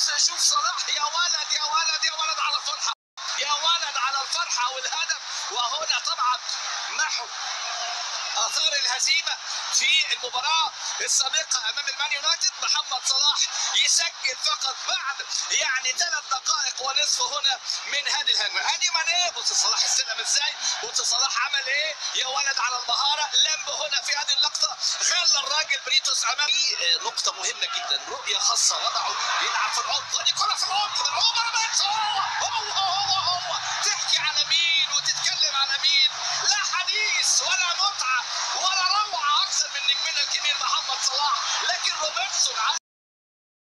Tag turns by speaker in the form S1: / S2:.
S1: شوف صلاح، يا ولد يا ولد يا ولد على الفرحه، يا ولد على الفرحه والهدف. وهنا طبعا محو اثار الهزيمه في المباراه السابقه امام المان يونايتد. محمد صلاح يسجل فقط بعد يعني 3 دقائق ونصف هنا من هذه الهجمه. ادي ماني، بص صلاح استلم ازاي، بص صلاح عمل ايه، يا ولد على المهاره. لمب هنا في هذه اللقطه خلى الراجل بريتوس امام. في نقطه مهمه جدا، رؤيه خاصه وضعه يلعب في العمق، ودي كره في العمق من عمر بس. هو تحكي على مين وتتكلم على مين، لا حديث ولا متعه ولا روعه اكثر من نجمنا الكبير محمد صلاح. لكن روبرتسون